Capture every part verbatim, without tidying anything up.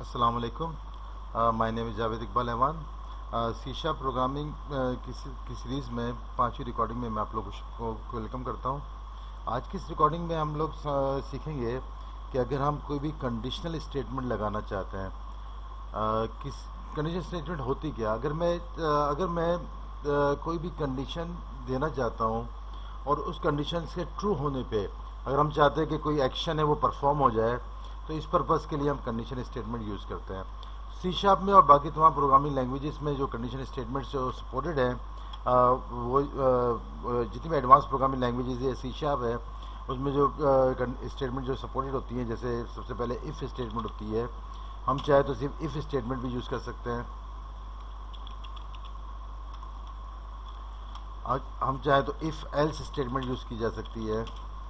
अस्सलाम वालेकुम। My name is Javed Iqbal Awan. शीशा प्रोग्रामिंग की की सीरीज़ में पांचवी रिकॉर्डिंग में मैं आप लोगों को वेलकम करता हूं। आज की इस रिकॉर्डिंग में हम लोग सीखेंगे कि अगर हम कोई भी कंडीशनल स्टेटमेंट लगाना चाहते हैं, आ, किस कंडीशनल स्टेटमेंट होती क्या, अगर मैं आ, अगर मैं आ, कोई भी कंडीशन देना चाहता हूं और उस कंडीशन के ट्रू होने पे अगर हम चाहते हैं कि कोई एक्शन है वो परफॉर्म हो जाए, तो इस पर्पज़ के लिए हम कंडीशन स्टेटमेंट यूज़ करते हैं। सी शार्प में और बाकी तमाम प्रोग्रामिंग लैंग्वेजेस में जो कंडीशन स्टेटमेंट्स जो सपोर्टेड हैं, वो आ, जितनी भी एडवांस प्रोग्रामिंग लैंग्वेजेस है, सी शार्प है, उसमें जो स्टेटमेंट जो सपोर्टेड होती हैं, जैसे सबसे पहले इफ़ स्टेटमेंट होती है। हम चाहे तो सिर्फ इफ़ स्टेटमेंट भी यूज़ कर सकते हैं, हम चाहे तो इफ़ एल्स स्टेटमेंट यूज़ की जा सकती है।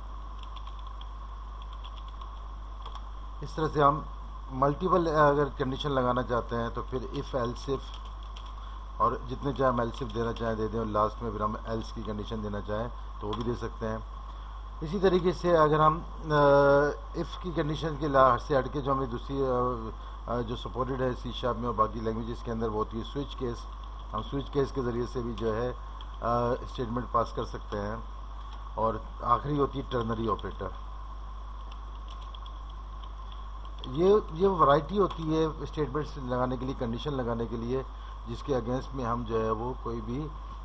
इस तरह से हम मल्टीपल अगर कंडीशन लगाना चाहते हैं तो फिर इफ़ एल्स इफ, और जितने चाहे हम एल्स इफ देना चाहें दे दें, और लास्ट में फिर हम एल्स की कंडीशन देना चाहें तो वो भी दे सकते हैं। इसी तरीके से अगर हम इफ़ की कंडीशन के ला से हट के जो हमें दूसरी जो सपोर्टेड है सी शार्प में और बाकी लैंग्वेजेस के अंदर, वो होती है स्विच केस। हम स्विच केस के ज़रिए से भी जो है स्टेटमेंट पास कर सकते हैं। और आखिरी होती है टर्नरी ऑपरेटर। ये ये वैरायटी होती है स्टेटमेंट्स लगाने के लिए, कंडीशन लगाने के लिए, जिसके अगेंस्ट में हम जो है वो कोई भी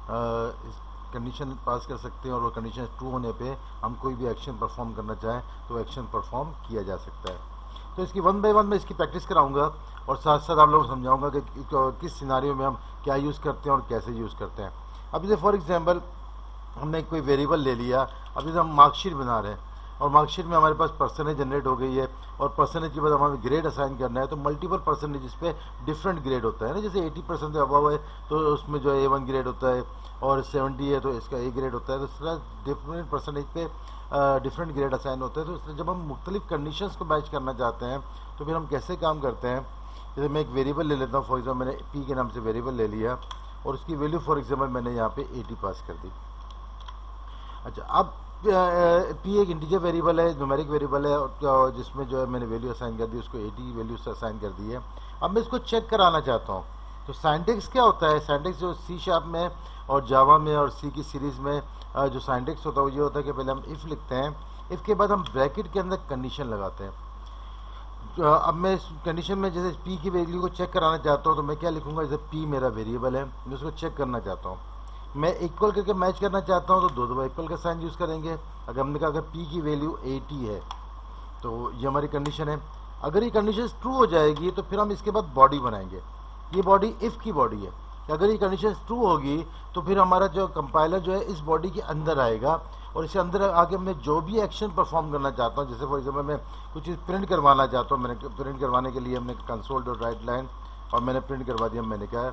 कंडीशन पास कर सकते हैं, और वो कंडीशन ट्रू होने पे हम कोई भी एक्शन परफॉर्म करना चाहें तो एक्शन परफॉर्म किया जा सकता है। तो इसकी वन बाय वन मैं इसकी प्रैक्टिस कराऊंगा और साथ साथ आप लोगों को समझाऊंगा कि किस सिनारियो में हम क्या यूज़ करते हैं और कैसे यूज़ करते हैं। अब जैसे फॉर एग्जांपल हमने कोई वेरिएबल ले लिया, अब जैसे हम मार्कशीट बना रहे हैं और मार्कशीट में हमारे पास परसेंटेज जनरेट हो गई है, और परसेंटेज के बाद हमें ग्रेड असाइन करना है, तो मल्टीपल परसेंटेज पे डिफरेंट ग्रेड होता है ना। जैसे अस्सी परसेंट से अबव है तो उसमें जो है ए वन ग्रेड होता है, और सत्तर है तो इसका ए ग्रेड होता है। तो इस तरह डिफरेंट परसेंटेज पे डिफरेंट ग्रेड असाइन होता है। तो इसलिए जब हम मुख्तलिफ कंडीशंस को मैच करना चाहते हैं तो फिर हम कैसे काम करते हैं। जैसे मैं एक वेरिएबल ले लेता हूँ, फॉर एग्जाम्पल मैंने पी के नाम से वेरिएबल ले लिया और उसकी वैल्यू फॉर एग्जाम्पल मैंने यहाँ पे एटी पास कर दी। अच्छा, अब पी एक इंटीजर वेरिएबल है, न्यूमेरिक वेरिएबल है, और जिसमें जो है मैंने वैल्यू असाइन कर दी, उसको एटी वैल्यू से असाइन कर दी है। अब मैं इसको चेक कराना चाहता हूँ, तो सिंटैक्स क्या होता है। सिंटैक्स जो सी शार्प में और जावा में और सी की सीरीज़ में जो सिंटैक्स होता है वो ये होता है कि पहले हम इफ़ लिखते हैं, इफ़ के बाद हम ब्रैकेट के अंदर कंडीशन लगाते हैं। तो अब मैं इस कंडीशन में जैसे पी की वैल्यू को चेक कराना चाहता हूँ तो मैं क्या लिखूँगा, जैसे पी मेरा वेरिएबल है, मैं उसको चेक करना चाहता हूँ, मैं इक्वल करके मैच करना चाहता हूँ तो दो दो इक्वल का साइन यूज़ करेंगे। अगर हमने कहा अगर पी की वैल्यू एटी है तो ये हमारी कंडीशन है। अगर ये कंडीशन ट्रू हो जाएगी तो फिर हम इसके बाद बॉडी बनाएंगे। ये बॉडी इफ़ की बॉडी है। अगर ये कंडीशन ट्रू होगी तो फिर हमारा जो कंपाइलर जो है इस बॉडी के अंदर आएगा, और इसके अंदर आके मैं जो भी एक्शन परफॉर्म करना चाहता हूँ, जैसे फॉर एग्जाम्पल मैं कुछ चीज़ प्रिंट करवाना चाहता हूँ, मैंने प्रिंट करवाने के लिए हमने कंसोल डॉट राइट लाइन और मैंने प्रिंट करवा दिया, मैंने कहा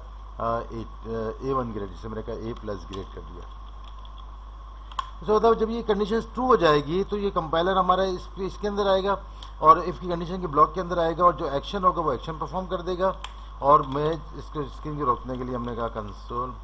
ए वन ग्रेड, जिसे मैंने कहा ए प्लस ग्रेड कर दिया। तो बताओ जब ये कंडीशन ट्रू हो जाएगी तो ये कंपाइलर हमारा इस इसके अंदर आएगा और इफ़ की कंडीशन के ब्लॉक के अंदर आएगा, और जो एक्शन होगा वो एक्शन परफॉर्म कर देगा। और मैं इसको स्क्रीन को रोकने के लिए हमने कहा कंसोल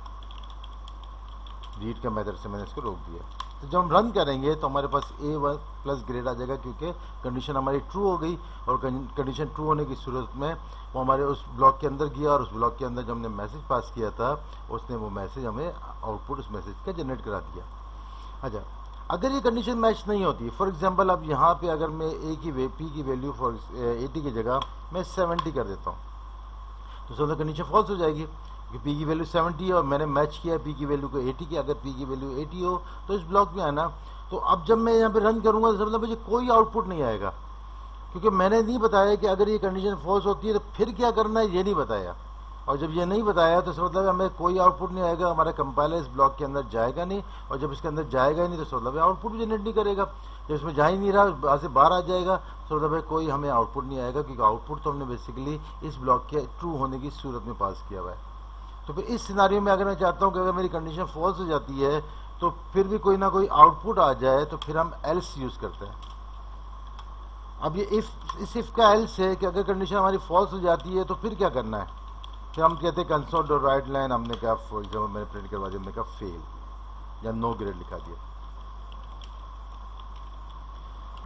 रीड का मेथड से मैंने इसको रोक दिया। तो जब हम रन करेंगे तो हमारे पास ए वन प्लस ग्रेड आ जाएगा, क्योंकि कंडीशन हमारी ट्रू हो गई, और कंडीशन ट्रू होने की सूरत में वो हमारे उस ब्लॉक के अंदर गया, और उस ब्लॉक के अंदर जो हमने मैसेज पास किया था उसने वो मैसेज हमें आउटपुट उस मैसेज का जनरेट करा दिया। अच्छा, अगर ये कंडीशन मैच नहीं होती, फॉर एग्जांपल अब यहाँ पे अगर मैं ए की वे पी की वैल्यू फॉर एटी की जगह मैं सेवेंटी कर देता हूँ तो समझो कंडीशन फॉल्स हो जाएगी, कि पी की वैल्यू सेवेंटी है और मैंने मैच किया पी की वैल्यू को एटी की। अगर पी की वैल्यू एटी हो तो इस ब्लॉक में आना, तो अब जब मैं यहाँ पे रन करूँगा तो मतलब मुझे कोई आउटपुट नहीं आएगा, क्योंकि मैंने नहीं बताया कि अगर ये कंडीशन फॉल्स होती है तो फिर क्या करना है, ये नहीं बताया। और जब ये नहीं बताया तो इसका मतलब हमें कोई आउटपुट नहीं आएगा, हमारा कंपाइलर इस ब्लॉक के अंदर जाएगा नहीं, और जब इसके अंदर जाएगा ही नहीं तो इसका मतलब आउटपुट भी जनरेट नहीं करेगा। जब इसमें जा ही नहीं रहा, वहाँ से बाहर आ जाएगा, तो मतलब कोई हमें आउटपुट नहीं आएगा, क्योंकि आउटपुट तो हमने बेसिकली इस ब्लॉक के ट्रू होने की सूरत में पास किया हुआ है। तो फिर इस सिनारियो में अगर मैं चाहता हूँ कि अगर मेरी कंडीशन फॉल्स हो जाती है तो फिर भी कोई ना कोई आउटपुट आ जाए, तो फिर हम एल्स यूज़ करते हैं। अब ये इफ इस इफ का एल्स है कि अगर कंडीशन हमारी फॉल्स हो जाती है तो फिर क्या करना है, फिर हम कहते हैं कंसोल डॉट राइट लाइन, हमने कहा फॉर एग्जाम्पल मैंने प्रिंट करवा दिया, हमने कहा फेल या नो ग्रेड लिखा दिया।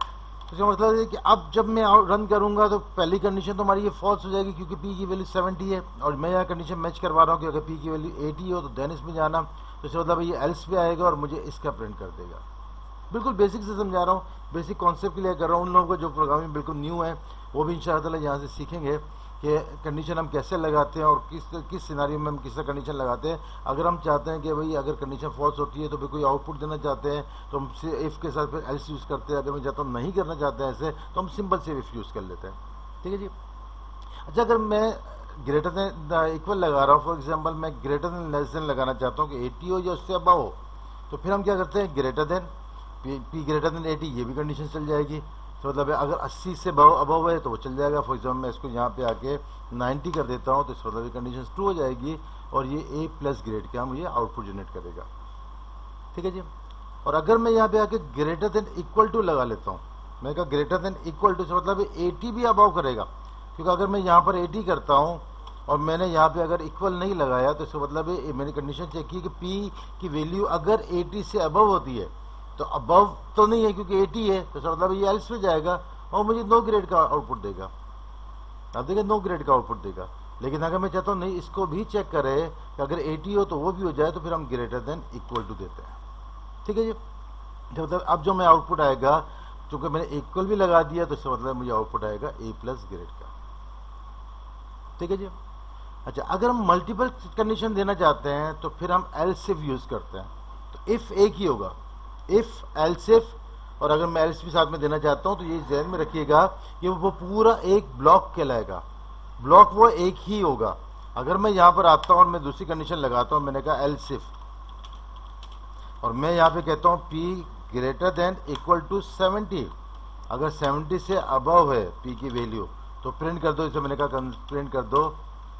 इसका मतलब है कि अब जब मैं रन करूंगा तो पहली कंडीशन तो हमारी ये फॉल्स हो जाएगी क्योंकि पी की वैल्यू सेवेंटी है और मैं यहाँ कंडीशन मैच करवा रहा हूँ कि अगर पी की वैल्यू एटी हो तो देन इसमें जाना, तो इसका मतलब ये एल्स पे आएगा और मुझे इसका प्रिंट कर देगा। बिल्कुल बेसिक से समझा रहा हूँ, बेसिक कॉन्सेप्ट के लिए कर रहा हूँ। उन लोगों को जो प्रोग्रामिंग बिल्कुल न्यू है वो भी इंशाअल्लाह यहाँ से सीखेंगे कि कंडीशन हम कैसे लगाते हैं और किस किस सिनारियो में हम किस कंडीशन लगाते हैं। अगर हम चाहते हैं कि भाई अगर कंडीशन फॉल्स होती है तो फिर कोई आउटपुट देना चाहते हैं तो हम से इफ़ के साथ फिर एल्स यूज़ करते हैं। अगर मैं चाहता हूँ नहीं करना चाहते हैं ऐसे तो हम सिंपल से इफ़ यूज़ कर लेते हैं। ठीक है जी। अच्छा, अगर मैं ग्रेटर देन इक्वल लगा रहा हूँ, फॉर एग्जाम्पल मैं ग्रेटर देन लेस देन लगाना चाहता हूँ कि एटी हो या उससे अबव हो, तो फिर हम क्या करते हैं, greater than P, P greater than eighty, ये भी कंडीशन चल जाएगी। तो मतलब अगर अस्सी से अबव है तो वो चल जाएगा। फॉर एग्जाम्पल मैं इसको यहाँ पे आके नाइन्टी कर देता हूँ तो इस मतलब कंडीशन ट्रू हो जाएगी और ये ए प्लस ग्रेड का मुझे आउटपुट जनरेट करेगा। ठीक है जी। और अगर मैं यहाँ पे आके ग्रेटर देन इक्वल टू लगा लेता हूँ, मैं कहा ग्रेटर देन इक्वल टू से मतलब एटी भी अबव करेगा, क्योंकि अगर मैं यहाँ पर एटी करता हूँ और मैंने यहाँ पे अगर इक्वल नहीं लगाया तो इसका मतलब है मैंने कंडीशन चेक की कि पी की वैल्यू अगर एटी से अबव होती है तो अबव तो नहीं है क्योंकि एटी है, तो इसका मतलब ये एल्स पे जाएगा और मुझे नो ग्रेड का आउटपुट देगा। अब देखिए नो ग्रेड का आउटपुट देगा। लेकिन अगर मैं चाहता हूँ नहीं इसको भी चेक करे कि अगर एटी हो तो वो भी हो जाए तो फिर हम ग्रेटर देन इक्वल टू देते हैं। ठीक है जी। तो मतलब अब जो मैं आउटपुट आएगा, चूंकि मैंने इक्वल भी लगा दिया तो इसका मतलब मुझे आउटपुट आएगा ए प्लस ग्रेड का। ठीक है जी। अच्छा, अगर हम मल्टीपल कंडीशन देना चाहते हैं तो फिर हम एल्स इफ यूज करते हैं। तो इफ एक ही होगा, इफ एल्स इफ, और अगर मैं एल्स भी साथ में देना चाहता हूं तो ये ध्यान में रखिएगा कि वो पूरा एक ब्लॉक कहलाएगा। ब्लॉक वो एक ही होगा। अगर मैं यहां पर आता हूं और मैं दूसरी कंडीशन लगाता हूं, मैंने कहा एल्स इफ, और मैं यहां पे कहता हूं P greater than equal to seventy, अगर सेवेंटी से अबव है पी की वैल्यू तो प्रिंट कर दो। इसे मैंने कहा प्रिंट कर दो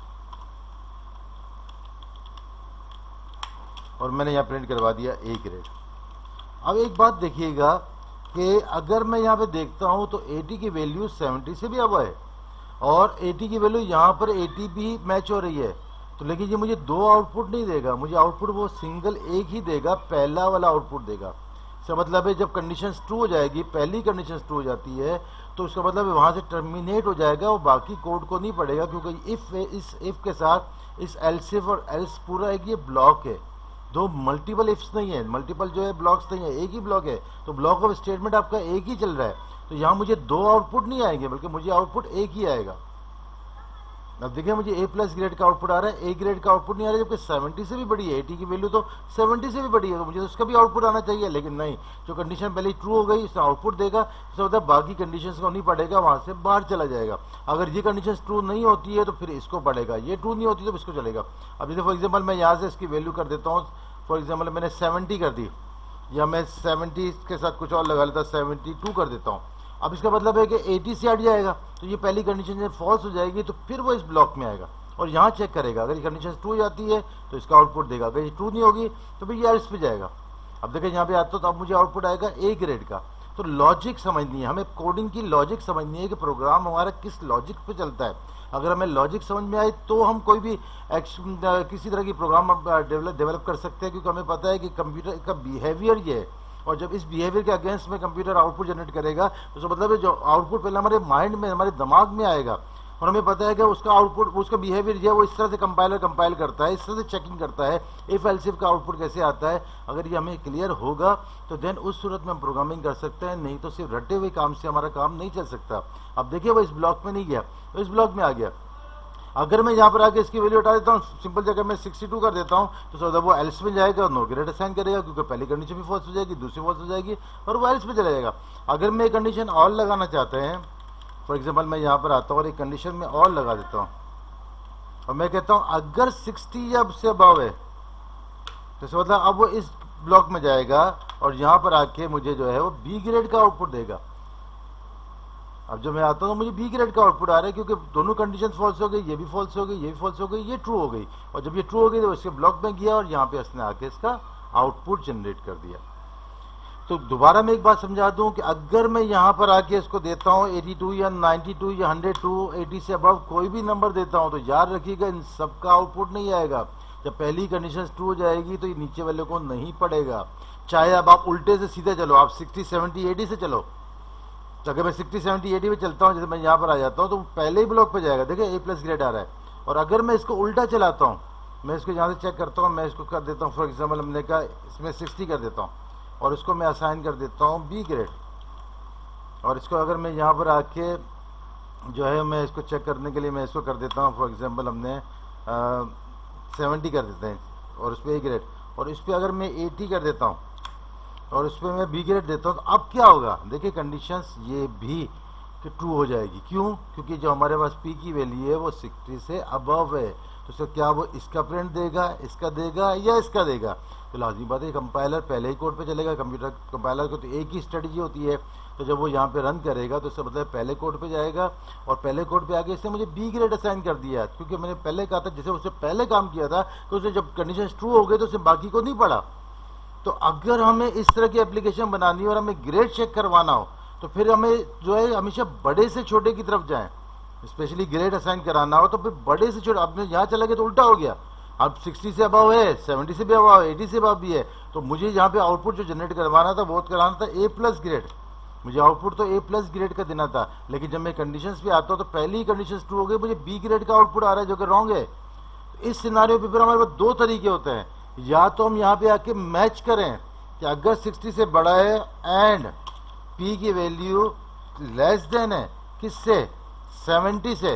और मैंने यहां प्रिंट करवा दिया ए ग्रेड। अब एक बात देखिएगा कि अगर मैं यहाँ पे देखता हूँ तो एटी की वैल्यू सेवेंटी से भी अब है और एटी की वैल्यू यहाँ पर एटी भी मैच हो रही है, तो लेकिन ये मुझे दो आउटपुट नहीं देगा, मुझे आउटपुट वो सिंगल एक ही देगा, पहला वाला आउटपुट देगा। इसका मतलब है जब कंडीशन ट्रू हो जाएगी, पहली कंडीशन ट्रू हो जाती है तो उसका मतलब है वहाँ से टर्मिनेट हो जाएगा, वो बाकी कोड को नहीं पड़ेगा, क्योंकि इफ इस इफ के साथ इस एल्स इफ और एल्स पूरा एक ये ब्लॉक है, दो मल्टीपल इफ्स नहीं है, मल्टीपल जो है ब्लॉक्स नहीं है, एक ही ब्लॉक है। तो ब्लॉक ऑफ स्टेटमेंट आपका एक ही चल रहा है, तो यहाँ मुझे दो आउटपुट नहीं आएंगे बल्कि मुझे आउटपुट एक ही आएगा। अब देखिए मुझे ए प्लस ग्रेड का आउटपुट आ रहा है, ए ग्रेड का आउटपुट नहीं आ रहा है, जबकि सेवेंटी से भी बड़ी है, एटी की वैल्यू तो सेवेंटी से भी बड़ी है, तो मुझे उसका भी आउटपुट आना चाहिए। लेकिन नहीं, जो कंडीशन पहले ट्रू हो गई उसका आउटपुट देगा, इसका मतलब बाकी कंडीशन को नहीं पड़ेगा, वहां से बाहर चला जाएगा। अगर ये कंडीशन ट्रू नहीं होती है तो फिर इसको पड़ेगा, ये ट्रू नहीं होती तो इसको चलेगा। अब जैसे फॉर एग्जाम्पल मैं यहाँ से इसकी वैल्यू कर देता हूँ, फॉर एग्जाम्पल मैंने सेवेंटी कर दी, या मैं सेवेंटी के साथ कुछ और लगा लेता, सेवेंटी टू कर देता हूँ। अब इसका मतलब है कि एटी से हट जाएगा, तो ये पहली कंडीशन जब फॉल्स हो जाएगी तो फिर वो इस ब्लॉक में आएगा और यहाँ चेक करेगा, अगर ये कंडीशन ट्रू जाती है तो इसका आउटपुट देगा, अगर ये ट्रू नहीं होगी तो फिर ये एल्स पे जाएगा। अब देखिए यहाँ पे आता तो अब मुझे आउटपुट आएगा ए ग्रेड का। तो लॉजिक समझनी है हमें, कोडिंग की लॉजिक समझनी है कि प्रोग्राम हमारा किस लॉजिक पे चलता है। अगर हमें लॉजिक समझ में आए तो हम कोई भी किसी तरह की प्रोग्राम डेवलप डेवलप कर सकते हैं, क्योंकि हमें पता है कि कंप्यूटर का बिहेवियर ये है, और जब इस बिहेवियर के अगेंस्ट में कंप्यूटर आउटपुट जनरेट करेगा तो उसका मतलब है जो आउटपुट पहले हमारे माइंड में, हमारे दिमाग में आएगा, और हमें पता है कि उसका आउटपुट, उसका बिहेवियर जो है वो इस तरह से कंपाइलर कंपाइल करता है, इस तरह से चेकिंग करता है, इफ एल्स इफ का आउटपुट कैसे आता है। अगर ये हमें क्लियर होगा तो देन उस सूरत में हम प्रोग्रामिंग कर सकते हैं, नहीं तो सिर्फ रटे हुए काम से हमारा काम नहीं चल सकता। अब देखिए वो इस ब्लॉक में नहीं गया, तो इस ब्लॉक में आ गया। अगर मैं यहाँ पर आके इसकी वैल्यू हटा देता हूँ, सिंपल जगह मैं सिक्सटी टू कर देता हूँ, तो सो वो एल्स में जाएगा और नो ग्रेड असाइन करेगा, क्योंकि पहली कंडीशन भी फॉल्स हो जाएगी, दूसरी फॉल्स हो जाएगी और वो एल्स पे चला जाएगा। अगर मैं एक कंडीशन और लगाना चाहते हैं, फॉर एग्जाम्पल मैं यहाँ पर आता हूँ और एक कंडीशन में और लगा देता हूँ और मैं कहता हूँ अगर सिक्सटी या उससे अबव है तो इसका मतलब अब वो इस ब्लॉक में जाएगा और यहाँ पर आके मुझे जो है वो बी ग्रेड का आउटपुट देगा। अब जब मैं आता हूँ तो मुझे बी ग्रेड का आउटपुट आ रहा है, क्योंकि दोनों कंडीशन फॉल्स हो गई, ये भी फॉल्स हो गई, ये भी फॉल्स हो गई, ये ट्रू हो गई, और जब ये ट्रू हो गई तो इसके ब्लॉक में गया और यहाँ पे इसने आके इसका आउटपुट जनरेट कर दिया। तो दोबारा मैं एक बात समझा दूं कि अगर मैं यहाँ पर आके इसको देता हूँ एटी टू या नाइन्टी टू या हंड्रेड टू, एटी से अबव कोई भी नंबर देता हूँ, तो याद रखिएगा इन सबका आउटपुट नहीं आएगा। जब पहली कंडीशन ट्रू हो जाएगी तो ये नीचे वाले को नहीं पड़ेगा, चाहे अब आप उल्टे से सीधे चलो, आप सिक्सटी सेवेंटी एटी से चलो, तो अगर मैं सिक्सटी सेवेंटी एटी पे चलता हूँ, जैसे मैं यहाँ पर आ जाता हूँ, तो पहले ही ब्लॉक पे जाएगा, देखिए ए प्लस ग्रेड आ रहा है। और अगर मैं इसको उल्टा चलाता हूँ, मैं इसको यहाँ से चेक करता हूँ, मैं इसको कर देता हूँ फॉर एग्जाम्पल हमने कहा इसमें सिक्सटी कर देता हूँ और इसको मैं असाइन कर देता हूँ बी ग्रेड। और इसको अगर मैं यहाँ पर आके जो है मैं इसको चेक करने के लिए मैं इसको कर देता हूँ फॉर एग्जांपल हमने सेवेंटी कर देते हैं और उस पर ए ग्रेड, और इस पर अगर मैं एटी कर देता हूँ और उस पर मैं बी ग्रेड देता हूँ, तो अब क्या होगा, देखिए कंडीशंस ये भी कि ट्रू हो जाएगी। क्यों? क्योंकि जो हमारे पास पी की वैल्यू है वो सिक्सटी से अबव है, तो सर क्या वो इसका प्रिंट देगा, इसका देगा या इसका देगा? तो लाजमी बात है कंपाइलर पहले ही कोड पे चलेगा। कंप्यूटर कंपाइलर को तो एक ही स्ट्रेटजी होती है, तो जब वो यहाँ पे रन करेगा तो इसका मतलब पहले कोड पे जाएगा और पहले कोड पे आगे इसने मुझे बी ग्रेड असाइन कर दिया, क्योंकि मैंने पहले कहा था जैसे उससे पहले काम किया था तो उसने जब कंडीशन ट्रू हो गई तो उसने बाकी को नहीं पढ़ा। तो अगर हमें इस तरह की एप्लीकेशन बनानी हो और हमें ग्रेड चेक करवाना हो तो फिर हमें जो है हमेशा बड़े से छोटे की तरफ जाएं, स्पेशली ग्रेड असाइन कराना हो तो फिर बड़े से छोटे। अब यहाँ चला गया तो उल्टा हो गया, अब सिक्सटी से अबव है, सेवेंटी से भी अबव है, एटी से अबव भी है, तो मुझे यहाँ पे आउटपुट जो जनरेट करवाना था वो कराना था ए प्लस ग्रेड, मुझे आउटपुट तो ए प्लस ग्रेड का देना था। लेकिन जब मैं कंडीशंस पे आता हूँ तो पहली ही कंडीशंस ट्रू हो गई, मुझे बी ग्रेड का आउटपुट आ रहा है जो कि रॉन्ग है। इस सिनारियो पे फिर हमारे पास दो तरीके होते हैं, या तो हम यहाँ पे आके मैच करें कि अगर सिक्सटी से बड़ा है एंड पी की वैल्यू लेस देन है किससे, सेवेंटी से,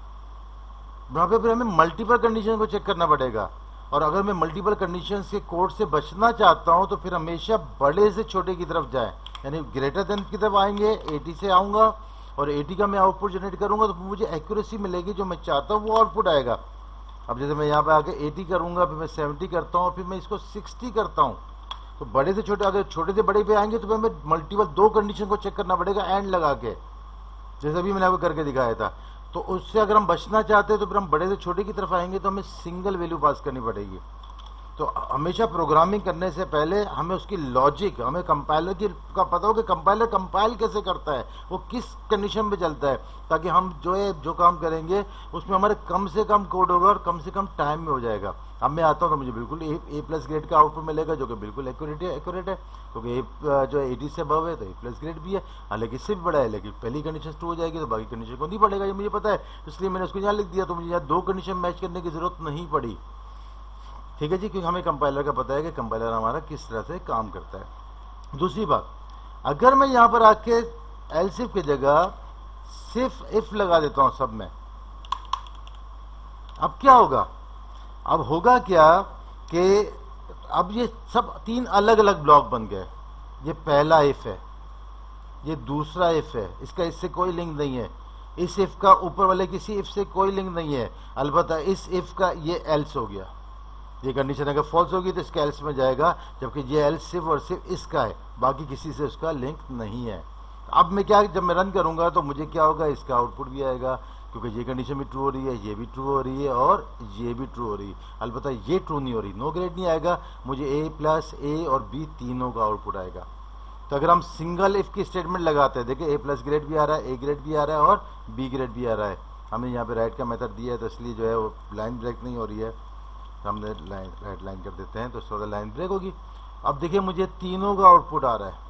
वहां पे फिर हमें मल्टीपल कंडीशन को चेक करना पड़ेगा। और अगर मैं मल्टीपल कंडीशन के कोड से बचना चाहता हूं तो फिर हमेशा बड़े से छोटे की तरफ जाए, यानी ग्रेटर देन की तरफ आएंगे, एटी से आऊंगा और एटी का मैं आउटपुट जनरेट करूंगा तो मुझे एक्यूरेसी मिलेगी, जो मैं चाहता हूं वो आउटपुट आएगा। अब जैसे मैं यहाँ पे आके एटी करूंगा, फिर मैं सेवेंटी करता हूँ, फिर मैं इसको सिक्सटी करता हूँ, तो बड़े से छोटे, अगर छोटे से बड़े पे आएंगे तो फिर हमें मल्टीपल दो कंडीशन को चेक करना पड़ेगा एंड लगा के, जैसे अभी मैंने आपको करके दिखाया था। तो उससे अगर हम बचना चाहते हैं तो फिर हम बड़े से छोटे की तरफ आएंगे तो हमें सिंगल वैल्यू पास करनी पड़ेगी। तो हमेशा प्रोग्रामिंग करने से पहले हमें उसकी लॉजिक, हमें कंपाइलर की का पता हो कि कंपाइलर कंपाइल कैसे करता है, वो किस कंडीशन में चलता है, ताकि हम जो है जो काम करेंगे उसमें हमारे कम से कम कोड होगा और कम से कम टाइम में हो जाएगा। अब मैं आता हूँ तो मुझे बिल्कुल ए ए प्लस ग्रेड का आउटपुट मिलेगा जो कि बिल्कुल एक्यूरेट है एक्यूरेट है क्योंकि ए जो है एटी से अबव है तो ए प्लस ग्रेड भी है, हालांकि इससे भी बड़ा है, लेकिन पहली कंडीशन ट्रू हो जाएगी तो बाकी कंडीशन को नहीं पड़ेगा, ये मुझे पता है, इसलिए मैंने उसको यहाँ लिख दिया। तो मुझे यहाँ दो कंडीशन मैच करने की जरूरत नहीं पड़ी, ठीक है जी, क्योंकि हमें कंपाइलर का पता है कि कंपाइलर हमारा किस तरह से काम करता है। दूसरी बात, अगर मैं यहाँ पर आके एल्स इफ की जगह सिर्फ इफ लगा देता हूँ सब में, अब क्या होगा, अब होगा क्या कि अब ये सब तीन अलग अलग ब्लॉक बन गए। ये पहला इफ है, ये दूसरा इफ है, इसका इससे कोई लिंक नहीं है, इस इफ का ऊपर वाले किसी इफ से कोई लिंक नहीं है, अलबत्ता इस इफ का ये एल्स हो गया। ये कंडीशन अगर फॉल्स होगी तो इसका एल्स में जाएगा, जबकि ये एल्स सिर्फ और सिर्फ इसका है, बाकी किसी से उसका लिंक नहीं है। अब मैं क्या, जब मैं रन करूंगा तो मुझे क्या होगा, इसका आउटपुट भी आएगा, क्योंकि ये कंडीशन भी ट्रू हो रही है, ये भी ट्रू हो रही है और ये भी ट्रू हो रही है। अलबत्ता ये ट्रू नहीं हो रही, नो ग्रेड नहीं आएगा, मुझे ए प्लस ए और बी तीनों का आउटपुट आएगा। तो अगर हम सिंगल इफ की स्टेटमेंट लगाते हैं, देखिए ए प्लस ग्रेड भी आ रहा है, ए ग्रेड भी आ रहा है और बी ग्रेड भी आ रहा है। हमने यहाँ पे राइट का मेथड दिया है तो इसलिए जो है वो लाइन ब्रेक नहीं हो रही है, हमने लाइन राइट लाइन कर देते हैं तो इसके बाद लाइन ब्रेक होगी। अब देखिए मुझे तीनों का आउटपुट आ रहा है,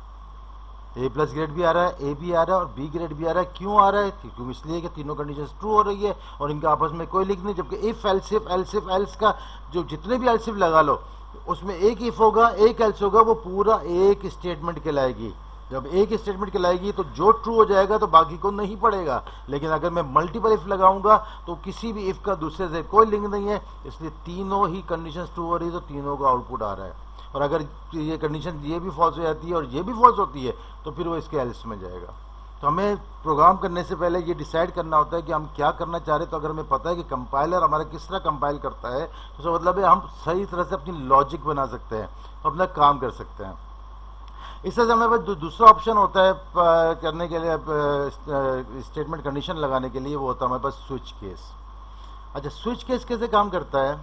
ए प्लस ग्रेड भी आ रहा है, ए भी आ रहा है और बी ग्रेड भी आ रहा है। क्यों आ रहा है? क्योंकि इसलिए कि तीनों कंडीशन ट्रू हो रही है और इनका आपस में कोई लिंक नहीं। जबकि if else if else if else का जो जितने भी एल्स इफ लगा लो उसमें एक इफ होगा, एक एल्स होगा, वो पूरा एक स्टेटमेंट कहलाएगी। जब एक स्टेटमेंट कहलाएगी तो जो ट्रू हो जाएगा तो बाकी को नहीं पड़ेगा। लेकिन अगर मैं मल्टीपल इफ लगाऊंगा तो किसी भी इफ का दूसरे से कोई लिंक नहीं है, इसलिए तीनों ही कंडीशन ट्रू हो रही है तो तीनों का आउटपुट आ रहा है। और अगर ये कंडीशन ये भी फॉल्स हो जाती है और ये भी फॉल्स होती है तो फिर वो इसके एल्स में जाएगा। तो हमें प्रोग्राम करने से पहले ये डिसाइड करना होता है कि हम क्या करना चाह रहे हैं। तो अगर हमें पता है कि कंपाइलर हमारा किस तरह कंपाइल करता है तो उसका मतलब है हम सही तरह से अपनी लॉजिक बना सकते हैं, अपना काम कर सकते हैं। इस तरह से हमारे पास दूसरा ऑप्शन होता है करने के लिए, स्टेटमेंट कंडीशन लगाने के लिए, वो होता है हमारे पास स्विच केस। अच्छा, स्विच केस कैसे काम करता है?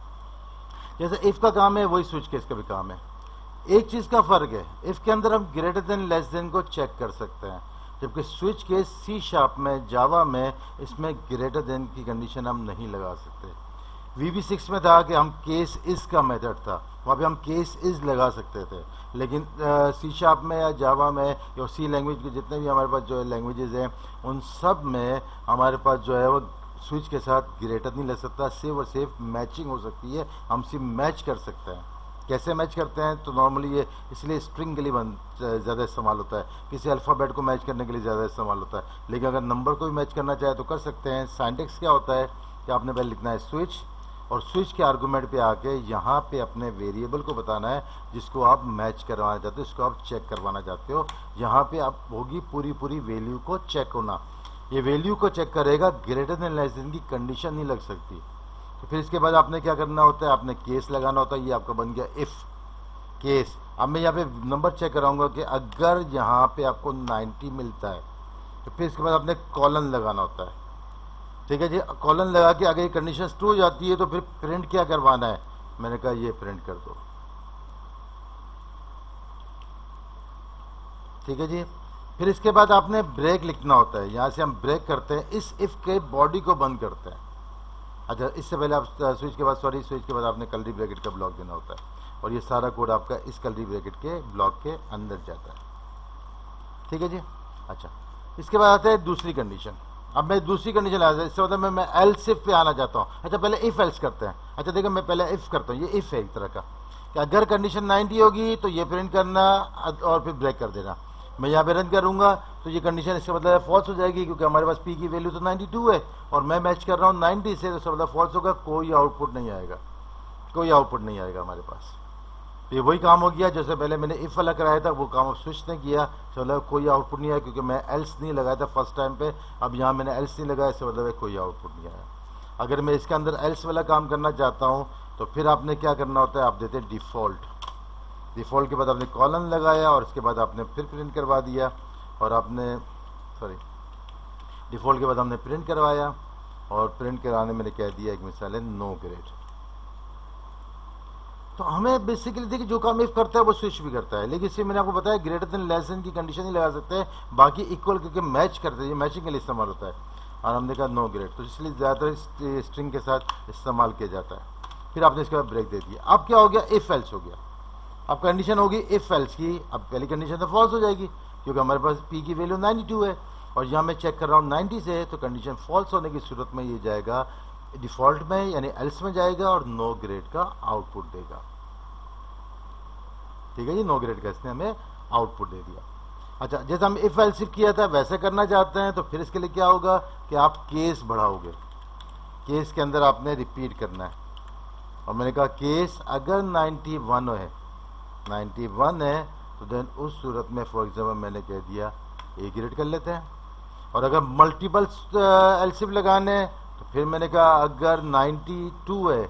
जैसे इफ का काम है वही स्विच केस का भी काम है। एक चीज का फर्क है, इफ के अंदर हम ग्रेटर देन लेस देन को चेक कर सकते हैं, जबकि स्विच केस सी शार्प में, जावा में, इसमें ग्रेटर देन की कंडीशन हम नहीं लगा सकते। वी बी सिक्स में था कि हम केस इस का मेथड था, वहाँ पे हम केस इज़ लगा सकते थे, लेकिन सी शार्प में या जावा में या सी लैंग्वेज के जितने भी हमारे पास जो लैंग्वेजेस हैं उन सब में हमारे पास जो है वो स्विच के साथ ग्रेटर नहीं लग सकता, सिर्फ और सिर्फ मैचिंग हो सकती है, हम सिर्फ मैच कर सकते हैं। कैसे मैच करते हैं? तो नॉर्मली ये इसलिए स्ट्रिंग के लिए ज़्यादा इस्तेमाल होता है, किसी अल्फ़ाबेट को मैच करने के लिए ज़्यादा इस्तेमाल होता है, लेकिन अगर नंबर को भी मैच करना चाहे तो कर सकते हैं। सिंटैक्स क्या होता है कि आपने पहले लिखना है स्विच, और स्विच के आर्गूमेंट पे आके यहाँ पे अपने वेरिएबल को बताना है जिसको आप मैच करवाना चाहते हो, इसको आप चेक करवाना चाहते हो। यहाँ पे आप होगी पूरी पूरी वैल्यू को चेक होना, ये वैल्यू को चेक करेगा, ग्रेटर देन लेस देन की कंडीशन नहीं लग सकती। तो फिर इसके बाद आपने क्या करना होता है, आपने केस लगाना होता है। ये आपका बन गया इफ़ केस। अब मैं यहाँ पे नंबर चेक कराऊंगा कि अगर यहाँ पे आपको नाइन्टी मिलता है तो फिर इसके बाद आपने कॉलन लगाना होता है, ठीक है जी। कॉलन लगा के अगर ये कंडीशन ट्रू हो जाती है तो फिर प्रिंट क्या करवाना है, मैंने कहा ये प्रिंट कर दो, ठीक है जी। फिर इसके बाद आपने ब्रेक लिखना होता है, यहाँ से हम ब्रेक करते हैं, इस इफ़ के बॉडी को बंद करते हैं। अच्छा, इससे पहले आप स्विच के बाद सॉरी स्विच के बाद आपने कर्ली ब्रैकेट का ब्लॉक देना होता है, और ये सारा कोड आपका इस कर्ली ब्रैकेट के ब्लॉक के अंदर जाता है, ठीक है जी। अच्छा, इसके बाद आता है दूसरी कंडीशन। अब मैं दूसरी कंडीशन आ जाता है, इससे मतलब मैं मैं एल्स इफ पे आना चाहता हूँ। अच्छा, पहले इफ एल्स करते हैं। अच्छा देखो, मैं पहले इफ करता हूँ, ये इफ है एक तरह का कि अगर कंडीशन नाइन्टी होगी तो ये प्रिंट करना और फिर ब्रेक कर देना। मैं यहाँ पे रन करूँगा तो ये कंडीशन इसका मतलब फॉल्स हो जाएगी, क्योंकि हमारे पास पी की वैल्यू तो नाइन्टी टू है और मैं मैच कर रहा हूँ नाइन्टी से, तो इसका मतलब फॉल्स होगा, कोई आउटपुट नहीं आएगा, कोई आउटपुट नहीं आएगा हमारे पास। ये वही काम हो गया जैसे पहले मैंने इफ वाला कराया था, वो काम अब स्विच ने किया, चलो कोई आउटपुट नहीं आया क्योंकि मैं एल्स नहीं लगाया था फर्स्ट टाइम पे। अब यहाँ मैंने एल्स नहीं लगाया, इससे मतलब कोई आउटपुट नहीं आया। अगर मैं इसके अंदर एल्स वाला काम करना चाहता हूँ तो फिर आपने क्या करना होता है, आप देते हैं डिफ़ॉल्ट। डिफ़ॉल्ट के बाद आपने कॉलन लगाया और इसके बाद आपने फिर प्रिंट करवा दिया, और आपने सॉरी डिफ़ॉल्ट के बाद हमने प्रिंट करवाया, और प्रिंट कराने मैंने कह दिया एक मिसाल है नो ग्रेड। तो हमें बेसिकली देखिए जो काम इफ करता है वो स्विच भी करता है, लेकिन इससे मैंने आपको बताया ग्रेटर देन लेस देन की कंडीशन नहीं लगा सकते हैं, बाकी इक्वल करके मैच करते हैं, मैचिंग के लिए इस्तेमाल होता है। और हमने कहा नो ग्रेड, तो इसलिए ज़्यादातर स्ट्रिंग के साथ इस्तेमाल किया जाता है। फिर आपने इसके बाद ब्रेक दे दिया। अब क्या हो गया, इफ एल्स हो गया। अब कंडीशन होगी इफ एल्स की, अब पहली कंडीशन तो फॉल्स हो जाएगी क्योंकि हमारे पास पी की वैल्यू नाइन्टी टू है और यहाँ मैं चेक कर रहा हूँ नाइन्टी से, तो कंडीशन फॉल्स होने की सूरत में ये जाएगा डिफ़ॉल्ट में यानी एल्स में जाएगा और नो ग्रेड का आउटपुट देगा, ठीक है जी। नो ग्रेड का इसने हमें आउटपुट दे दिया। अच्छा, जैसे हम इफ एल्स इफ किया था वैसे करना चाहते हैं तो फिर इसके लिए क्या होगा कि आप केस बढ़ाओगे, केस के अंदर आपने रिपीट करना है। और मैंने कहा केस अगर नाइन्टी वन है नाइन्टी वन है तो देन उस सूरत में फॉर एग्जाम्पल मैंने कह दिया ए ग्रेड कर लेते हैं। और अगर मल्टीपल एल्सिफ लगाने तो फिर मैंने कहा अगर नाइन्टी टू है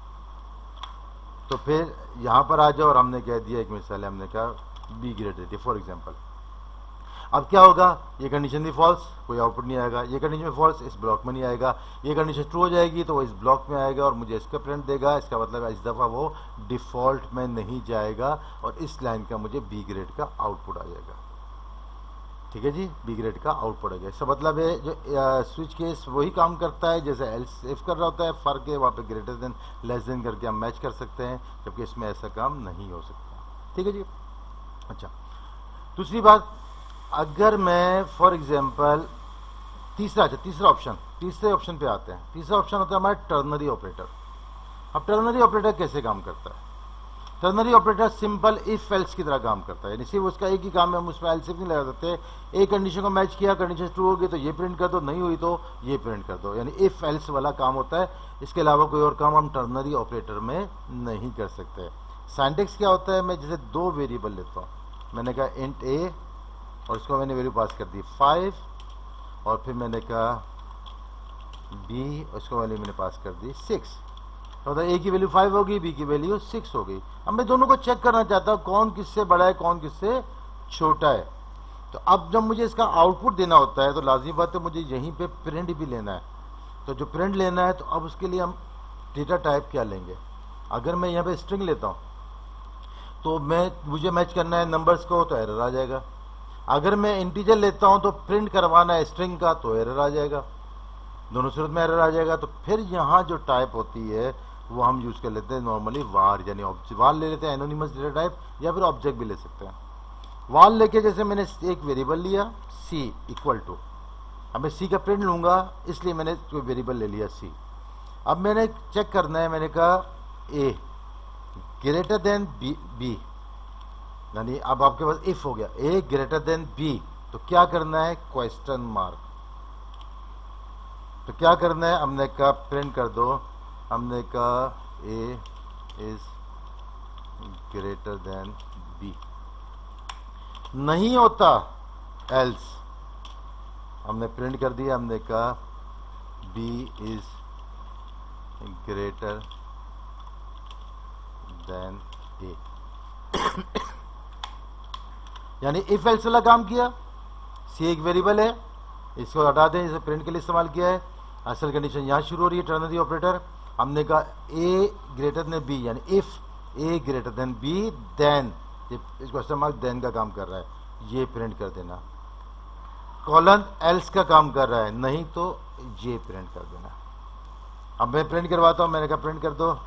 तो फिर यहाँ पर आ जाओ, और हमने कह दिया एक मिसाल है, हमने कहा बी ग्रेड देती फॉर एग्जांपल। अब क्या होगा, ये कंडीशन भी फॉल्स, कोई आउटपुट नहीं आएगा, ये कंडीशन भी फॉल्स, इस ब्लॉक में नहीं आएगा, ये कंडीशन ट्रू हो जाएगी तो वो इस ब्लॉक में आएगा और मुझे इसका प्रिंट देगा। इसका मतलब इस दफ़ा वो डिफ़ॉल्ट में नहीं जाएगा और इस लाइन का मुझे बी ग्रेड का आउटपुट आ जाएगा, ठीक है जी। बी ग्रेड का आउटपुट आ गया। इसका मतलब है जो स्विच केस वही काम करता है जैसे एल्स इफ कर रहा होता है, फ़र्क है वहाँ पे ग्रेटर देन लेस देन करके हम मैच कर सकते हैं, जबकि इसमें ऐसा काम नहीं हो सकता, ठीक है जी। अच्छा, दूसरी बात, अगर मैं फॉर एग्जांपल तीसरा अच्छा तीसरा ऑप्शन तीसरे ऑप्शन पे आते हैं। तीसरा ऑप्शन होता है हमारा टर्नरी ऑपरेटर। अब टर्नरी ऑपरेटर कैसे काम करता है, ternary operator simple if else की तरह काम करता है, यानी सिर्फ उसका एक ही काम है, हम उसमें एल्स इफ नहीं लगा सकते। एक कंडीशन को मैच किया, कंडीशन ट्रू हो गई तो ये प्रिंट कर दो, नहीं हुई तो ये प्रिंट कर दो, यानी इफ एल्स वाला काम होता है। इसके अलावा कोई और काम हम टर्नरी ऑपरेटर में नहीं कर सकते। सिंटैक्स क्या होता है, मैं जैसे दो वेरिएबल लेता हूँ, मैंने कहा इंट ए और इसको मैंने वैल्यू पास कर दी फाइव, और फिर मैंने कहा बी उसको वैल्यू मैंने पास कर दी सिक्स, तो ए की वैल्यू फाइव होगी, बी की वैल्यू सिक्स हो गई। अब मैं दोनों को चेक करना चाहता हूँ कौन किससे बड़ा है कौन किससे छोटा है। तो अब जब मुझे इसका आउटपुट देना होता है तो लाजमी बात है मुझे यहीं पे प्रिंट भी लेना है। तो जो प्रिंट लेना है तो अब उसके लिए हम डेटा टाइप क्या लेंगे। अगर मैं यहाँ पे स्ट्रिंग लेता हूँ तो मैं मुझे मैच करना है नंबर्स को, तो एरर आ जाएगा। अगर मैं इंटीजर लेता हूँ तो प्रिंट करवाना है स्ट्रिंग का, तो एरर आ जाएगा। दोनों सूरत में एरर आ जाएगा। तो फिर यहाँ जो टाइप होती है वो हम यूज़ कर लेते हैं नॉर्मली वार, यानी ऑब्जेक्ट वार ले लेते हैं, एनोनिमस डेटा टाइप, या फिर ऑब्जेक्ट भी ले सकते हैं। वार लेके जैसे मैंने एक वेरिएबल लिया सी इक्वल टू, अब मैं सी का प्रिंट लूँगा इसलिए मैंने कोई वेरिएबल ले लिया सी। अब मैंने चेक करना है, मैंने कहा A greater than B B यानी अब आपके पास इफ हो गया ए ग्रेटर देन बी, तो क्या करना है, क्वेश्चन मार्क। तो क्या करना है, हमने कहा प्रिंट कर दो, हमने कहा A is greater than B, नहीं होता एल्स हमने प्रिंट कर दिया, हमने कहा B is greater than A यानी इफ एल्स वाला काम किया। सी एक वेरिएबल है, इसको हटा दें, इसे प्रिंट के लिए इस्तेमाल किया है। असल कंडीशन यहाँ शुरू हो रही है, टर्नरी ऑपरेटर। हमने कहा ए ग्रेटर देन बी, यानी if A greater than B then, ये क्वेश्चन मार्क देन का काम कर रहा है, ये प्रिंट कर देना। कॉलन एल्स का काम कर रहा है, नहीं तो ये प्रिंट कर देना। अब मैं प्रिंट करवाता हूँ, मैंने कहा प्रिंट कर दो,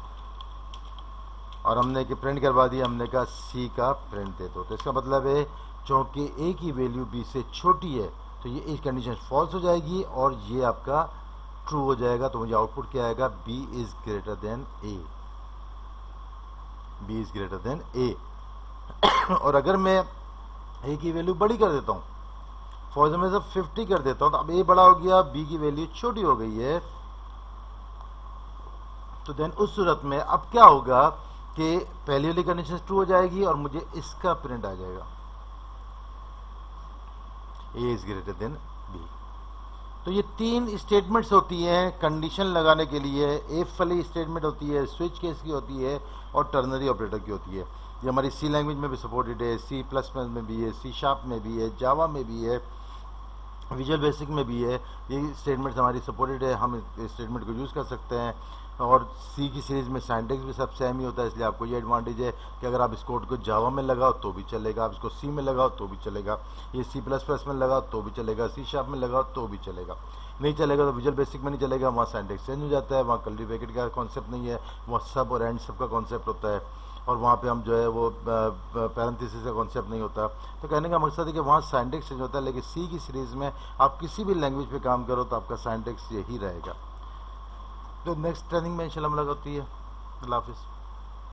और हमने कि प्रिंट करवा दिया, हमने कहा सी का प्रिंट दे दो। तो इसका मतलब है चूँकि ए की वैल्यू बी से छोटी है तो ये इस कंडीशन फॉल्स हो जाएगी और ये आपका ट्रू हो जाएगा। तो मुझे आउटपुट क्या आएगा, B is greater than A, B is greater than A. और अगर मैं ए की वैल्यू बड़ी कर देता हूँ, फॉर एग्जाम्पल सब फिफ्टी कर देता हूँ, तो अब ए बड़ा हो गया, बी की वैल्यू छोटी हो गई है, तो देन उस सूरत में अब क्या होगा कि पहली वाली कंडीशन ट्रू हो जाएगी और मुझे इसका प्रिंट आ जाएगा, A is greater than B. तो ये तीन स्टेटमेंट्स होती हैं कंडीशन लगाने के लिए। इफ वाली स्टेटमेंट होती है, स्विच केस की होती है, और टर्नरी ऑपरेटर की होती है। ये हमारी सी लैंग्वेज में भी सपोर्टेड है, सी प्लस प्लस में भी है, सी शार्प में भी है, जावा में भी है, विजुअल बेसिक में भी है। ये स्टेटमेंट्स हमारी सपोर्टेड है, हम इस स्टेटमेंट को यूज़ कर सकते हैं। और सी की सीरीज़ में सिंटैक्स भी सब सेम ही होता है, इसलिए आपको ये एडवांटेज है कि अगर आप इस कोड को जावा में लगाओ तो भी चलेगा, आप इसको सी में लगाओ तो भी चलेगा, ये सी प्लस प्लस में लगाओ तो भी चलेगा, सी शार्प में लगाओ तो भी चलेगा। नहीं चलेगा तो विजुअल बेसिक में नहीं चलेगा, वहाँ सिंटैक्स चेंज हो जाता है, वहाँ कर्ली ब्रैकेट का कॉन्सेप्ट नहीं है, वहाँ सब और एंड सब का कॉन्सेप्ट होता है, और वहाँ पे हम जो है वो पैरेंथेसिस का कॉन्सेप्ट नहीं होता। तो कहने का मकसद है कि वहाँ सिंटैक्स चेंज होता है, लेकिन सी की सीरीज़ में आप किसी भी लैंग्वेज पे काम करो तो आपका सिंटैक्स यही रहेगा। तो नेक्स्ट ट्रेनिंग में इंशाल्लाह मुलाकात होती है। अल्लाह हाफिज़।